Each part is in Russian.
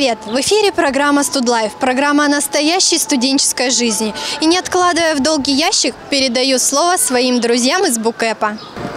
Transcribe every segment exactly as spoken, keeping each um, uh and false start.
Привет! В эфире программа «Студлайф», программа о настоящей студенческой жизни. И не откладывая в долгий ящик, передаю слово своим друзьям из БУКЭПа.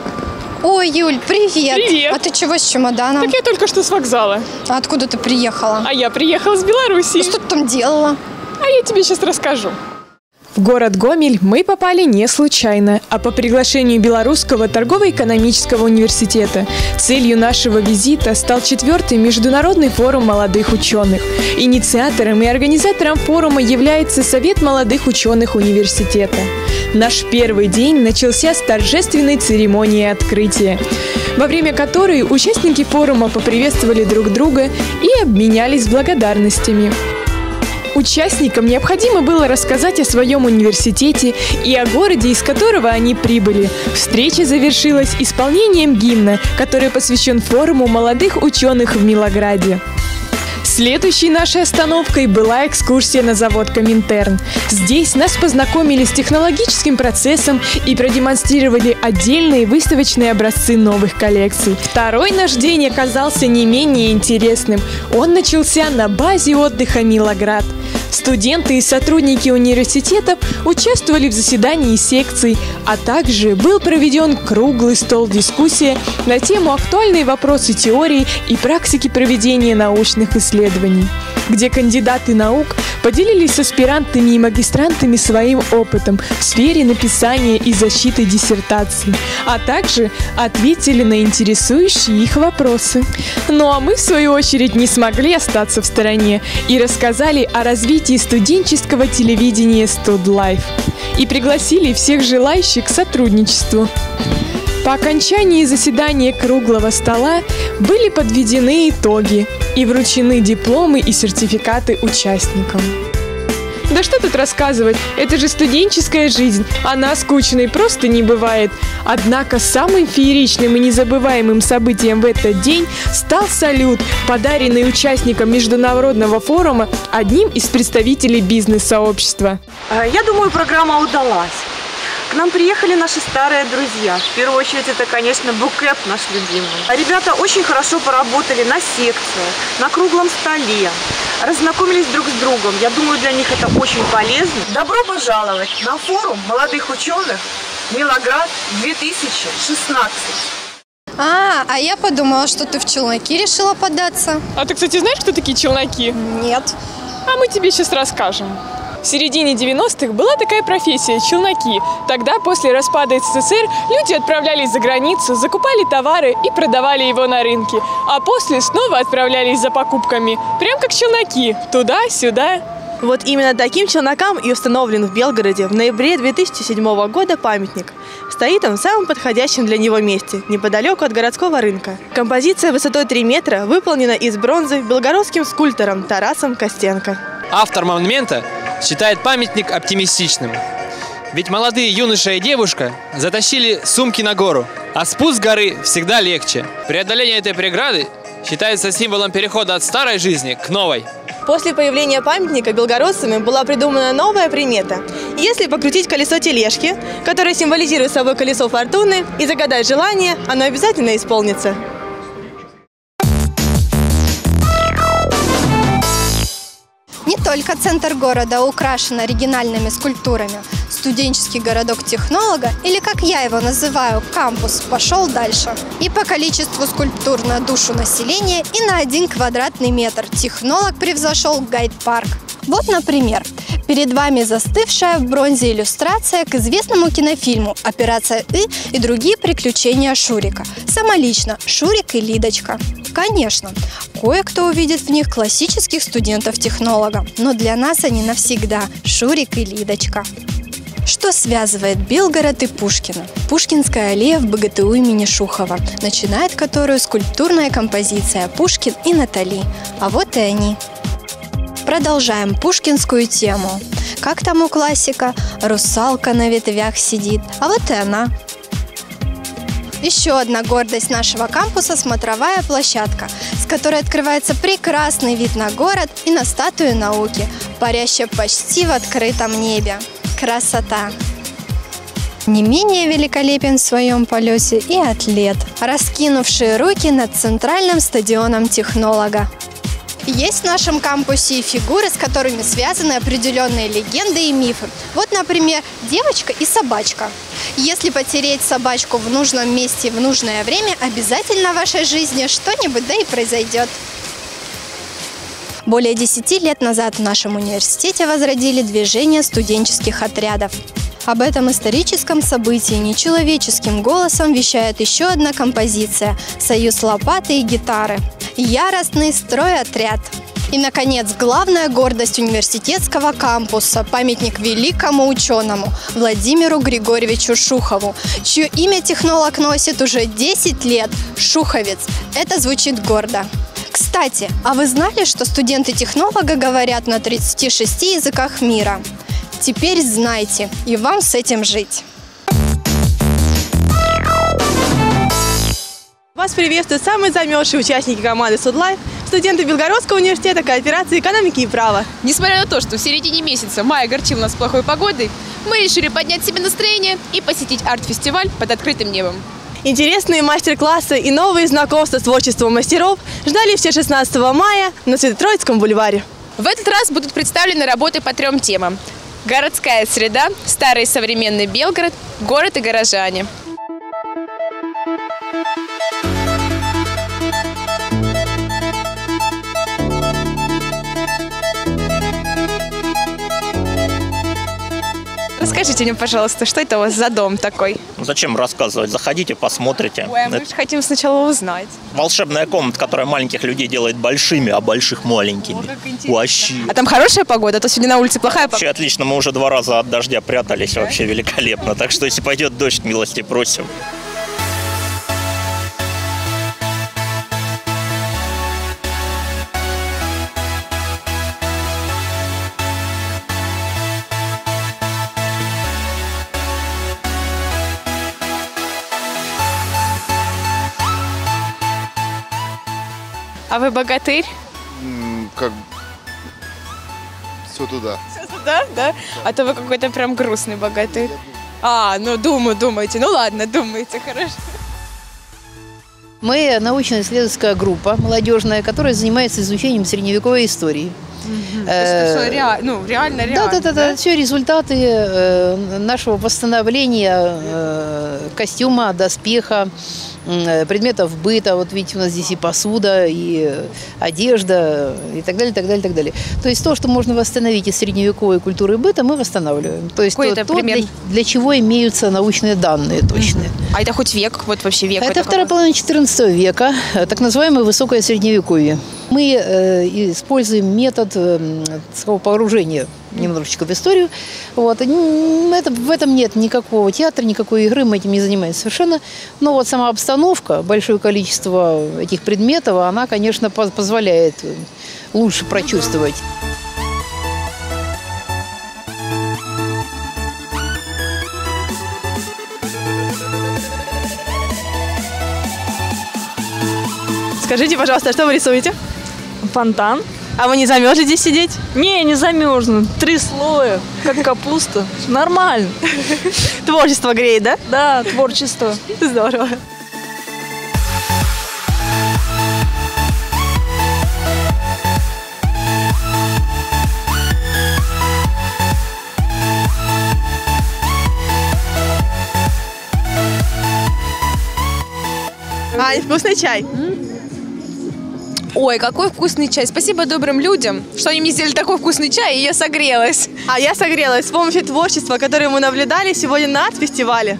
Ой, Юль, привет! Привет! А ты чего с чемоданом? Так я только что с вокзала. А откуда ты приехала? А я приехала с Беларуси. И что ты там делала? А я тебе сейчас расскажу. В город Гомель мы попали не случайно, а по приглашению Белорусского торгово-экономического университета. Целью нашего визита стал четвертый международный форум молодых ученых. Инициатором и организатором форума является Совет молодых ученых университета. Наш первый день начался с торжественной церемонии открытия, во время которой участники форума поприветствовали друг друга и обменялись благодарностями. Участникам необходимо было рассказать о своем университете и о городе, из которого они прибыли. Встреча завершилась исполнением гимна, который посвящен форуму молодых ученых в Милограде. Следующей нашей остановкой была экскурсия на завод «Коминтерн». Здесь нас познакомили с технологическим процессом и продемонстрировали отдельные выставочные образцы новых коллекций. Второй наш день оказался не менее интересным. Он начался на базе отдыха «Милоград». Студенты и сотрудники университетов участвовали в заседании секций, а также был проведен круглый стол-дискуссия на тему актуальные вопросы теории и практики проведения научных исследований, где кандидаты наук поделились с аспирантами и магистрантами своим опытом в сфере написания и защиты диссертаций, а также ответили на интересующие их вопросы. Ну а мы, в свою очередь, не смогли остаться в стороне и рассказали о развитии студенческого телевидения «Студлайф» и пригласили всех желающих к сотрудничеству. По окончании заседания круглого стола были подведены итоги и вручены дипломы и сертификаты участникам. Да что тут рассказывать, это же студенческая жизнь, она скучной просто не бывает. Однако самым фееричным и незабываемым событием в этот день стал салют, подаренный участникам международного форума одним из представителей бизнес-сообщества. Я думаю, программа удалась. К нам приехали наши старые друзья. В первую очередь, это, конечно, БУКЭП наш любимый. Ребята очень хорошо поработали на секциях, на круглом столе, разнакомились друг с другом. Я думаю, для них это очень полезно. Добро пожаловать на форум молодых ученых Милоград две тысячи шестнадцать. А, а я подумала, что ты в челноки решила податься. А ты, кстати, знаешь, кто такие челноки? Нет. А мы тебе сейчас расскажем. В середине девяностых была такая профессия – челноки. Тогда, после распада СССР, люди отправлялись за границу, закупали товары и продавали его на рынке. А после снова отправлялись за покупками. Прям как челноки. Туда-сюда. Вот именно таким челнокам и установлен в Белгороде в ноябре две тысячи седьмого года памятник. Стоит он в самом подходящем для него месте, неподалеку от городского рынка. Композиция высотой три метра выполнена из бронзы белгородским скульптором Тарасом Костенко. Автор монумента считает памятник оптимистичным. Ведь молодые юноша и девушка затащили сумки на гору, а спуск горы всегда легче. Преодоление этой преграды считается символом перехода от старой жизни к новой. После появления памятника белгородцами была придумана новая примета. Если покрутить колесо тележки, которое символизирует собой колесо фортуны, и загадать желание, оно обязательно исполнится. Не только центр города украшен оригинальными скульптурами. Студенческий городок технолога, или как я его называю, кампус, пошел дальше. И по количеству скульптур на душу населения, и на один квадратный метр технолог превзошел гайд-парк. Вот, например, перед вами застывшая в бронзе иллюстрация к известному кинофильму «Операция И» и другие приключения Шурика. Самолично Шурик и Лидочка. Конечно, кое-кто увидит в них классических студентов-технолога, но для нас они навсегда Шурик и Лидочка. Что связывает Белгород и Пушкина? Пушкинская аллея в БГТУ имени Шухова, начинает которую скульптурная композиция «Пушкин и Натали». А вот и они. Продолжаем пушкинскую тему. Как там у классика? Русалка на ветвях сидит, а вот и она. Еще одна гордость нашего кампуса – смотровая площадка, с которой открывается прекрасный вид на город и на статую науки, парящая почти в открытом небе. Красота! Не менее великолепен в своем полете и атлет, раскинувший руки над центральным стадионом технолога. Есть в нашем кампусе и фигуры, с которыми связаны определенные легенды и мифы. Вот, например, девочка и собачка. Если потереть собачку в нужном месте в нужное время, обязательно в вашей жизни что-нибудь да и произойдет. Более десяти лет назад в нашем университете возродили движение студенческих отрядов. Об этом историческом событии нечеловеческим голосом вещает еще одна композиция «Союз лопаты и гитары». Яростный стройотряд. И, наконец, главная гордость университетского кампуса – памятник великому ученому Владимиру Григорьевичу Шухову, чье имя технолог носит уже десять лет – Шуховец. Это звучит гордо. Кстати, а вы знали, что студенты технолога говорят на тридцати шести языках мира? Теперь знайте, и вам с этим жить. Вас приветствуют самые замерзшие участники команды «Судлайф», студенты Белгородского университета кооперации экономики и права. Несмотря на то, что в середине месяца май огорчил нас плохой погодой, мы решили поднять себе настроение и посетить арт-фестиваль под открытым небом. Интересные мастер-классы и новые знакомства с творчеством мастеров ждали все шестнадцатого мая на Свято-Троицком бульваре. В этот раз будут представлены работы по трем темам: городская среда, старый и современный Белгород, город и горожане. Расскажите мне, пожалуйста, что это у вас за дом такой? Зачем рассказывать? Заходите, посмотрите. Ой, а мы же хотим сначала узнать. Волшебная комната, которая маленьких людей делает большими, а больших маленькими. О, как интересно. Вообще. А там хорошая погода? А то сегодня на улице плохая погода. Вообще отлично. Мы уже два раза от дождя прятались. Вообще великолепно. Так что, если пойдет дождь, милости просим. А вы богатырь? М, Как все туда. Да, да? А то вы какой-то прям грустный богатырь. А, ну думаю, думаете. Ну ладно, думаете, хорошо. Мы научно-исследовательская группа молодежная, которая занимается изучением средневековой истории. То есть это всё rea- ну, реально, реально. Да, да, да, да. Все результаты э, нашего восстановления э, костюма, доспеха, э, предметов быта. Вот видите, у нас здесь и посуда, и одежда, и так далее, так далее, так далее. То есть то, что можно восстановить из средневековой культуры быта, мы восстанавливаем. То есть Какой то, это то пример? для, для чего имеются научные данные точные. А это хоть век? Вот вообще век? Это вторая половина четырнадцатого века, так называемое высокое средневековье. Мы э, используем метод э, такого погружения немножечко в историю. Вот. Это, в этом нет никакого театра, никакой игры, мы этим не занимаемся совершенно. Но вот сама обстановка, большое количество этих предметов, она, конечно, позволяет лучше прочувствовать. Скажите, пожалуйста, что вы рисуете? Фонтан. А вы не замерзли здесь сидеть? Не, не замерзну. Три слоя, как капуста. Нормально. Творчество греет, да? Да, творчество. Здорово. А, вкусный чай. Ой, какой вкусный чай. Спасибо добрым людям, что они мне сделали такой вкусный чай, и я согрелась. А я согрелась с помощью творчества, которое мы наблюдали сегодня на арт-фестивале.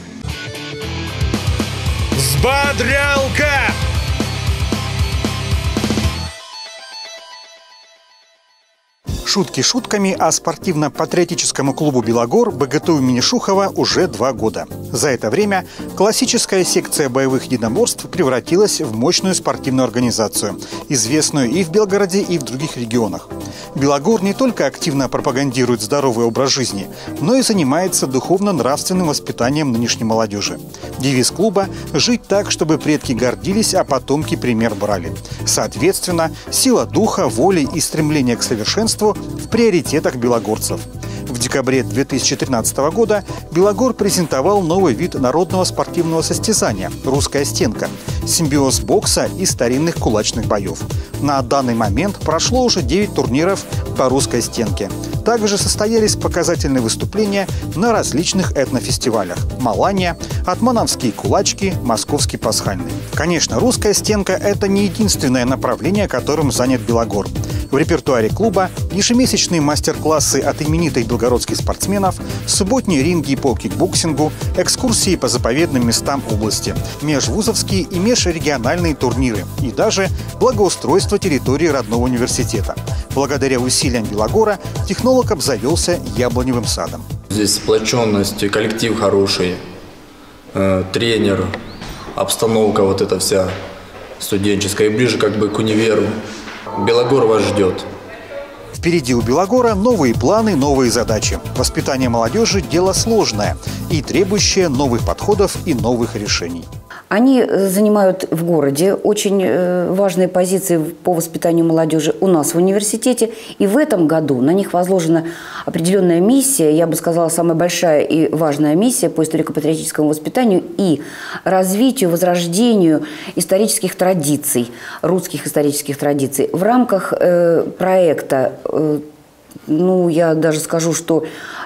Взбодрялка! Шутки шутками, а спортивно-патриотическому клубу «Белогор» БГТУ имени Шухова уже два года. За это время классическая секция боевых единоборств превратилась в мощную спортивную организацию, известную и в Белгороде, и в других регионах. «Белогор» не только активно пропагандирует здоровый образ жизни, но и занимается духовно-нравственным воспитанием нынешней молодежи. Девиз клуба – «Жить так, чтобы предки гордились, а потомки пример брали». Соответственно, сила духа, воли и стремление к совершенству в приоритетах белогорцев. В декабре две тысячи тринадцатого года Белогор презентовал новый вид народного спортивного состязания – «Русская стенка». симбиоз бокса и старинных кулачных боев. На данный момент прошло уже девять турниров по русской стенке. Также состоялись показательные выступления на различных этнофестивалях – Маланья, Атмановские кулачки, Московский пасхальный. Конечно, русская стенка – это не единственное направление, которым занят Белогор. В репертуаре клуба ежемесячные мастер-классы от именитых белгородских спортсменов, субботние ринги по кикбоксингу, экскурсии по заповедным местам области, межвузовские и межрегиональные турниры и даже благоустройство территории родного университета. Благодаря усилиям Белогора технолог обзавелся яблоневым садом. Здесь сплоченность, коллектив хороший, э, тренер, обстановка вот эта вся студенческая и ближе как бы к универу. Белогор вас ждет. Впереди у Белогора новые планы, новые задачи. Воспитание молодежи – дело сложное и требующее новых подходов и новых решений. Они занимают в городе очень важные позиции по воспитанию молодежи у нас в университете. И в этом году на них возложена определенная миссия, я бы сказала, самая большая и важная миссия по историко-патриотическому воспитанию и развитию, возрождению исторических традиций, русских исторических традиций. В рамках э, проекта, э, ну, я даже скажу, что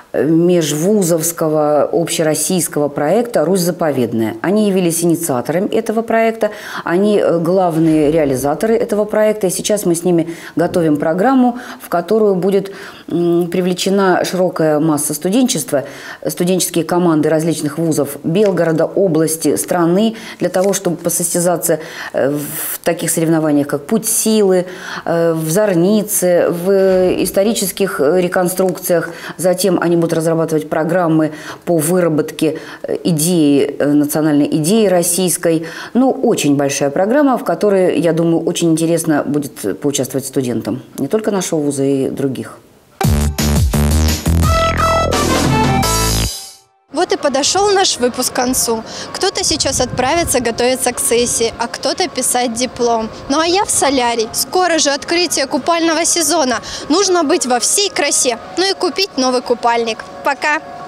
межвузовского общероссийского проекта «Русь заповедная». Они явились инициаторами этого проекта, они главные реализаторы этого проекта. И сейчас мы с ними готовим программу, в которую будет привлечена широкая масса студенчества, студенческие команды различных вузов Белгорода, области, страны, для того, чтобы посостязаться в таких соревнованиях, как «Путь силы», в Зорнице, в исторических реконструкциях. Затем они будут разрабатывать программы по выработке идеи, национальной идеи российской. Ну, очень большая программа, в которой, я думаю, очень интересно будет поучаствовать студентам. Не только нашего вуза, и других. Вот и подошел наш выпуск к концу. Кто-то сейчас отправится готовиться к сессии, а кто-то писать диплом. Ну а я в солярий. Скоро же открытие купального сезона. Нужно быть во всей красе. Ну и купить новый купальник. Пока!